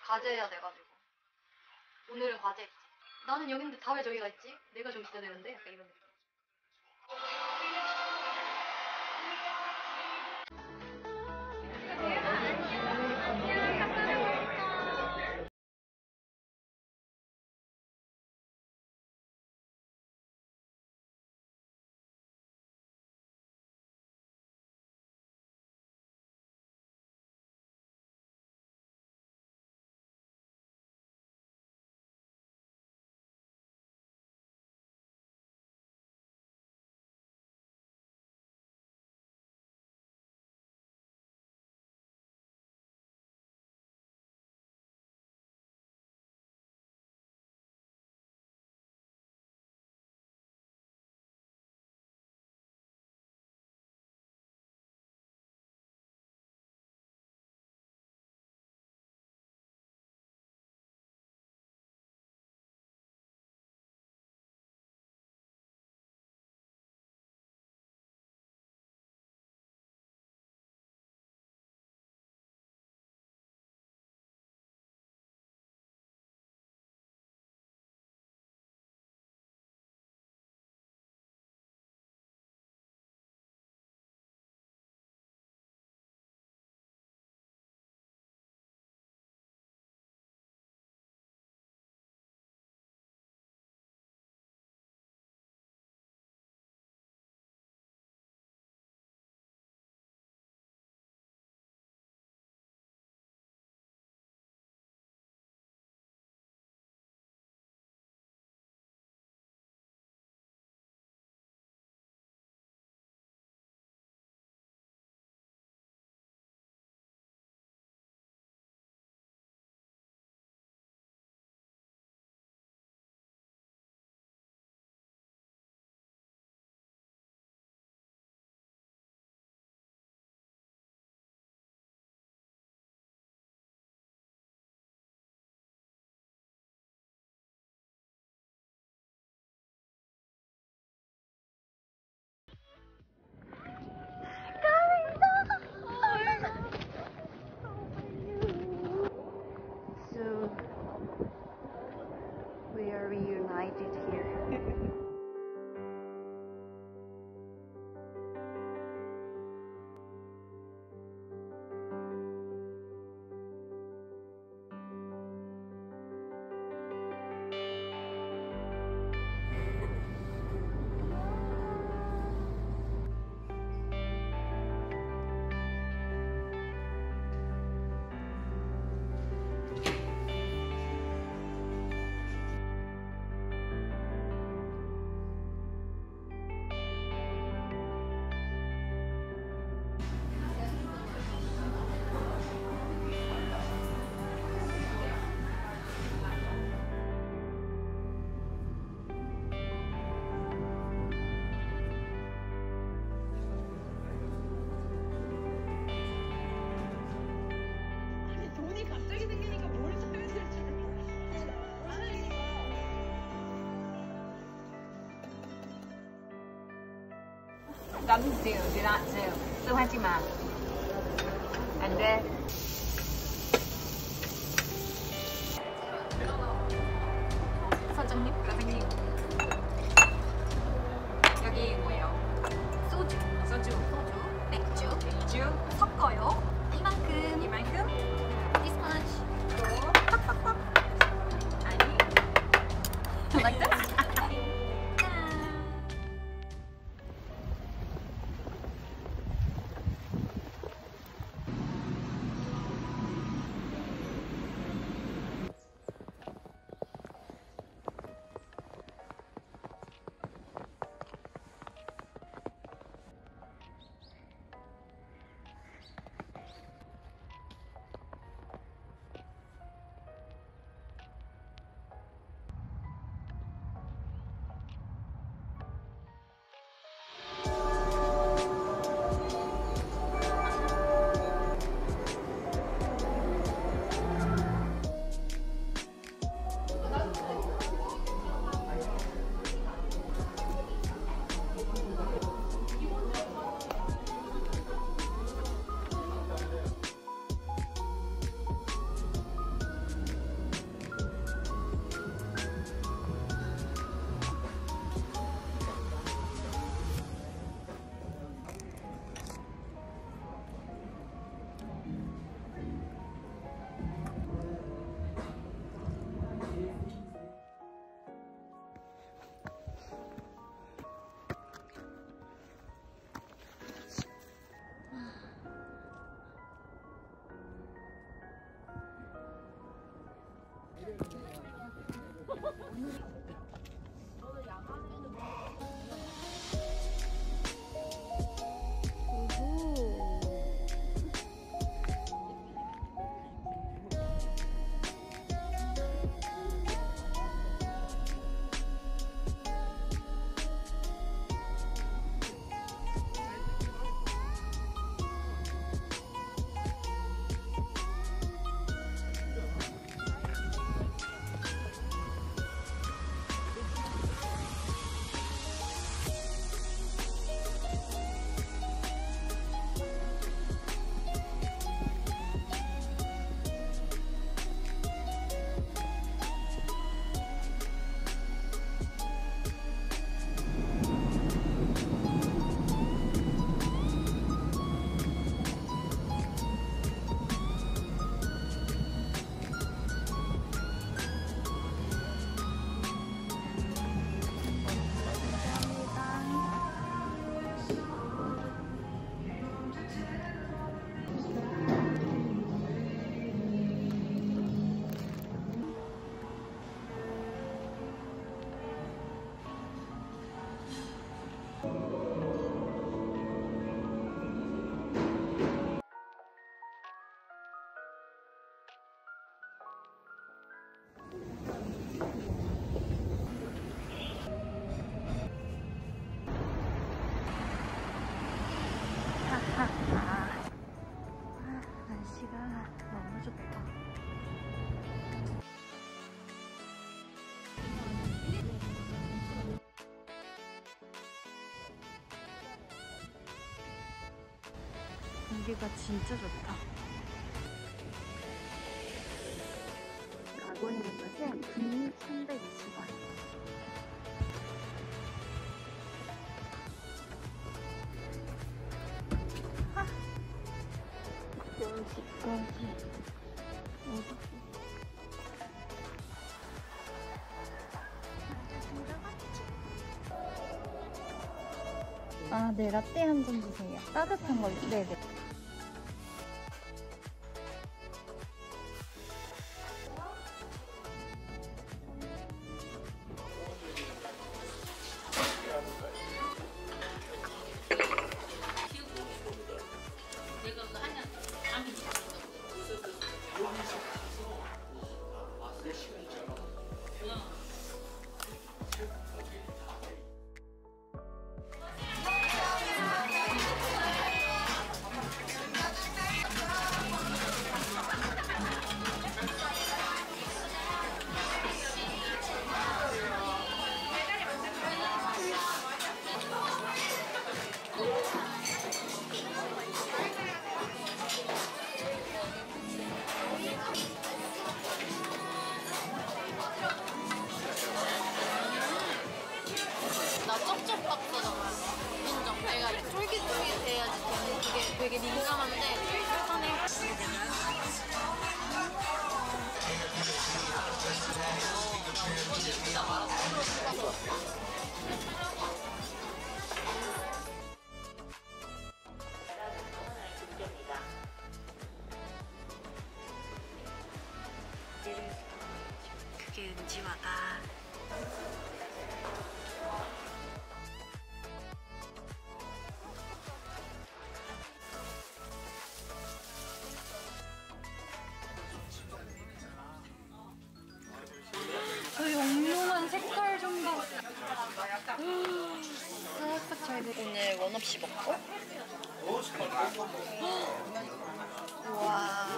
과제해야 돼가지고. 오늘은 과제 있지. 나는 여기 있는데 다 왜 저기가 있지? 내가 저기 있어야 되는데? 약간 이런 느낌. So we are reunited here. Cấm zoom, do not zoom. Zoom 하지 마. 안 돼. 선생님, 선생님. 여기 뭐예요? 소주, 맥주 섞어요. 이만큼. This much. 또 팍팍팍. 아니. Like this? 여기가 진짜 좋다. 가고 있는 곳은 분이 320원. 여기까지. 아, 네, 라떼 한 잔 주세요. 따뜻한 걸로. 네네. 나 쩝쩝박사잖아. 인정. 내가 쫄깃쫄깃해야지 되는 그게 되게 민감한데 편해. 그게 은지화다. 그 영롱한 색깔 좀 봐. 싹싹 잘 돼. 오늘 원 없이 먹고. 와.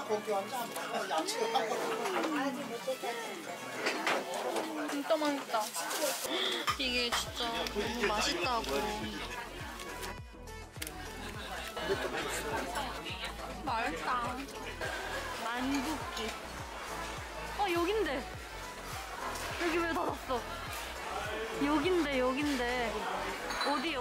진짜 맛있다. 이게 진짜 너무 맛있다고. 맛있다. 만두기. 여긴데. 여기 왜 닫았어? 여긴데. 어디?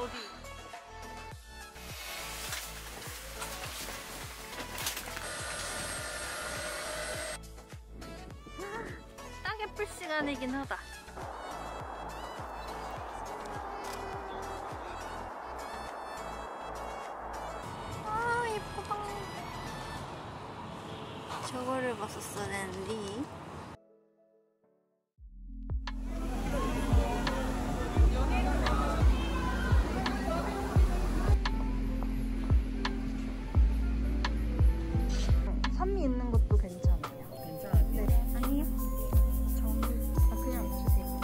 딱 예쁠 시간이긴 하다. 아, 예쁘다. 저거를 봤었어야 되는데. 산미 있는 것도 괜찮아요. 괜찮아요. 네. 아니요. 그냥 주세요.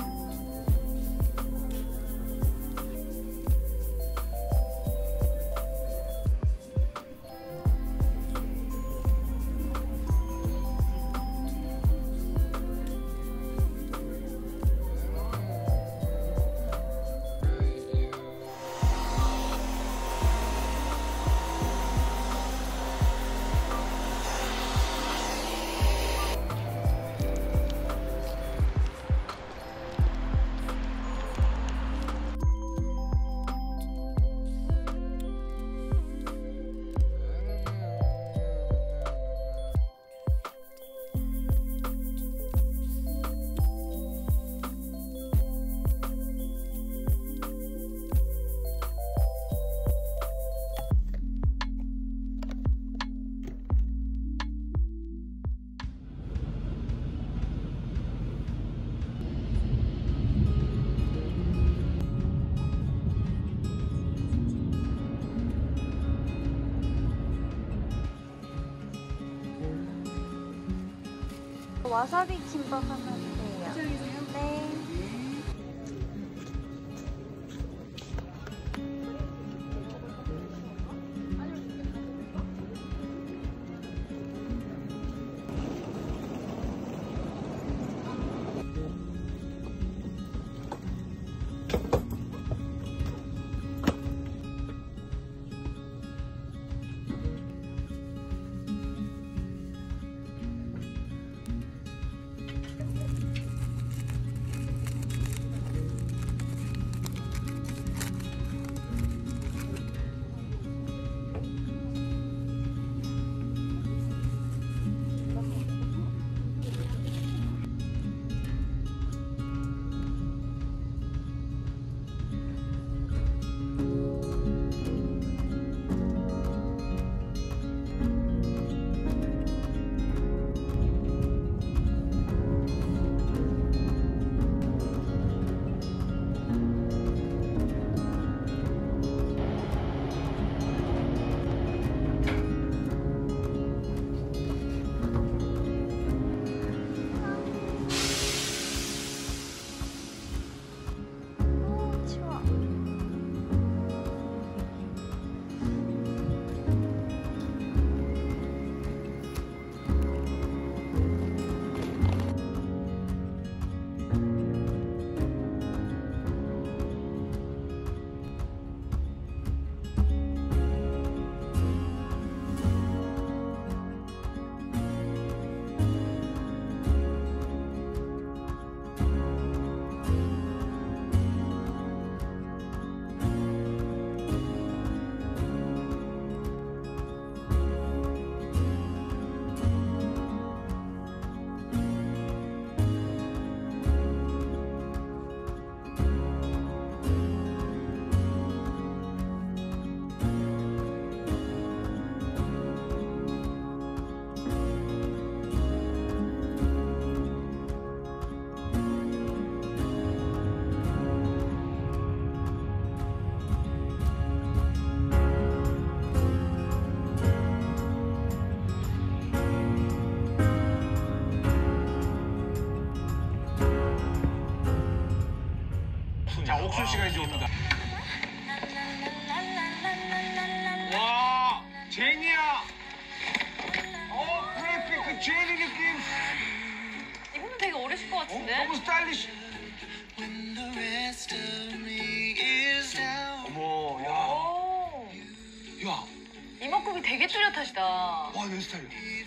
와사비 김밥 하나 주세요. 네. 추천 씨가 이제 옵니다. 와, 제니야. 그래, 그 제니 느낌. 이분은 되게 어리실 것 같은데? 너무 스타일리시. 어머, 야. 오. 야, 이목구비 되게 뚜렷하시다. 와, 내 스타일.